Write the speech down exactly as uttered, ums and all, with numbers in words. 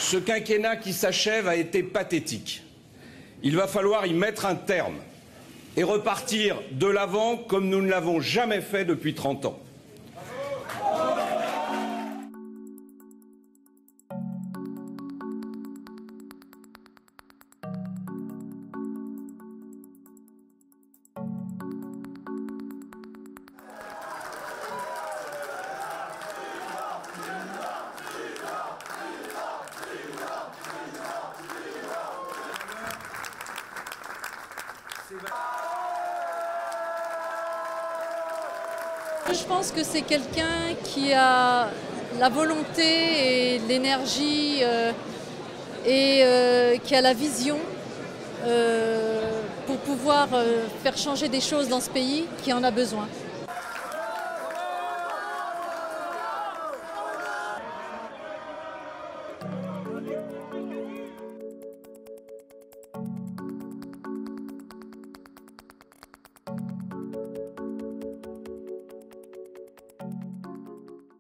Ce quinquennat qui s'achève a été pathétique. Il va falloir y mettre un terme et repartir de l'avant comme nous ne l'avons jamais fait depuis trente ans. Je pense que c'est quelqu'un qui a la volonté et l'énergie euh, et euh, qui a la vision euh, pour pouvoir euh, faire changer des choses dans ce pays qui en a besoin.